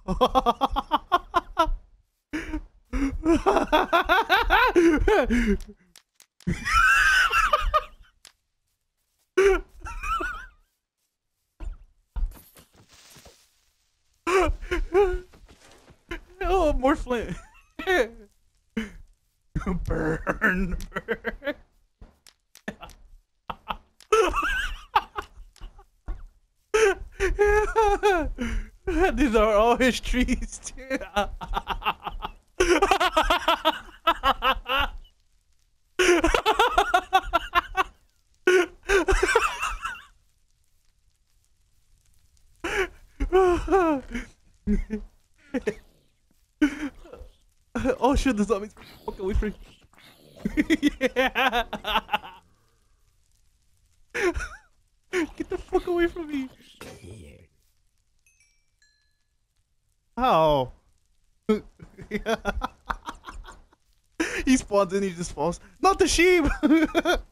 Oh, more flint. Burn, burn. These are all his trees, too. Oh shit, the zombies fuck away from me. Yeah. Get the fuck away from me. How? He spawns in, he just falls. Not the sheep!